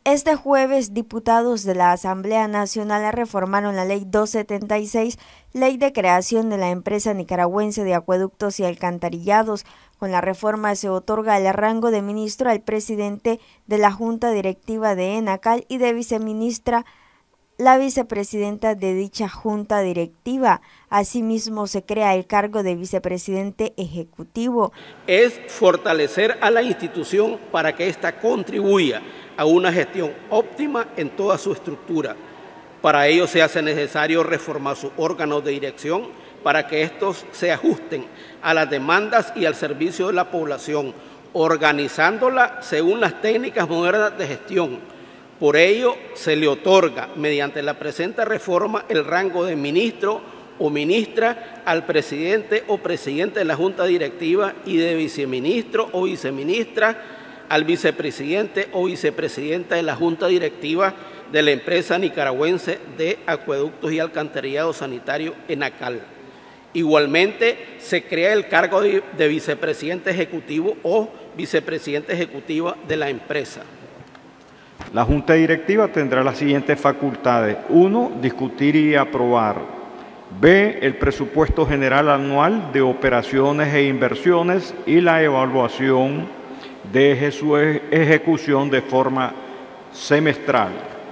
Este jueves, diputados de la Asamblea Nacional reformaron la Ley 276, Ley de creación de la empresa nicaragüense de acueductos y alcantarillados. Con la reforma se otorga el rango de ministro al presidente de la Junta Directiva de ENACAL y de viceministra la vicepresidenta de dicha Junta Directiva. Asimismo, se crea el cargo de vicepresidente ejecutivo. Es fortalecer a la institución para que ésta contribuya a una gestión óptima en toda su estructura. Para ello se hace necesario reformar sus órganos de dirección para que estos se ajusten a las demandas y al servicio de la población, organizándola según las técnicas modernas de gestión. Por ello, se le otorga, mediante la presente reforma, el rango de ministro o ministra al presidente o presidente de la Junta Directiva y de viceministro o viceministra al vicepresidente o vicepresidenta de la Junta Directiva de la empresa nicaragüense de acueductos y alcantarillado sanitario ENACAL. Igualmente, se crea el cargo de vicepresidente ejecutivo o vicepresidenta ejecutiva de la empresa. La Junta Directiva tendrá las siguientes facultades. 1. Discutir y aprobar. B. El presupuesto general anual de operaciones e inversiones y la evaluación de su ejecución de forma semestral.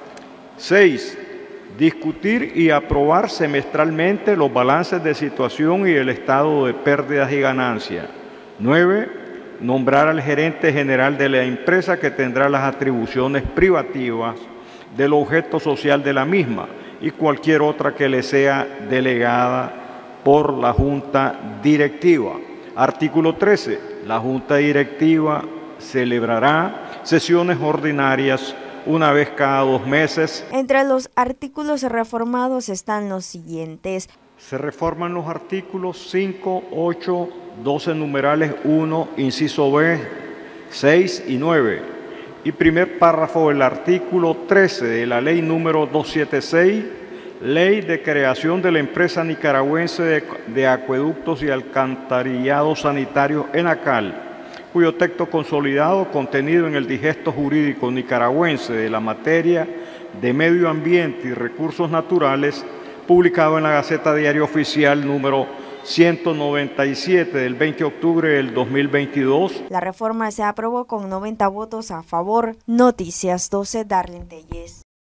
6. Discutir y aprobar semestralmente los balances de situación y el estado de pérdidas y ganancias. 9. Nombrar al gerente general de la empresa, que tendrá las atribuciones privativas del objeto social de la misma y cualquier otra que le sea delegada por la Junta Directiva. Artículo 13. La Junta Directiva celebrará sesiones ordinarias una vez cada 2 meses. Entre los artículos reformados están los siguientes. Se reforman los artículos 5, 8, 12 numerales 1, inciso B, 6 y 9. Y primer párrafo del artículo 13 de la ley número 276, Ley de creación de la empresa nicaragüense de acueductos y alcantarillados sanitarios ENACAL, cuyo texto consolidado contenido en el Digesto Jurídico Nicaragüense de la materia de medio ambiente y recursos naturales, publicado en la Gaceta Diario Oficial número 197 del 20 de octubre del 2022. La reforma se aprobó con 90 votos a favor. Noticias 12, Darlene Telles.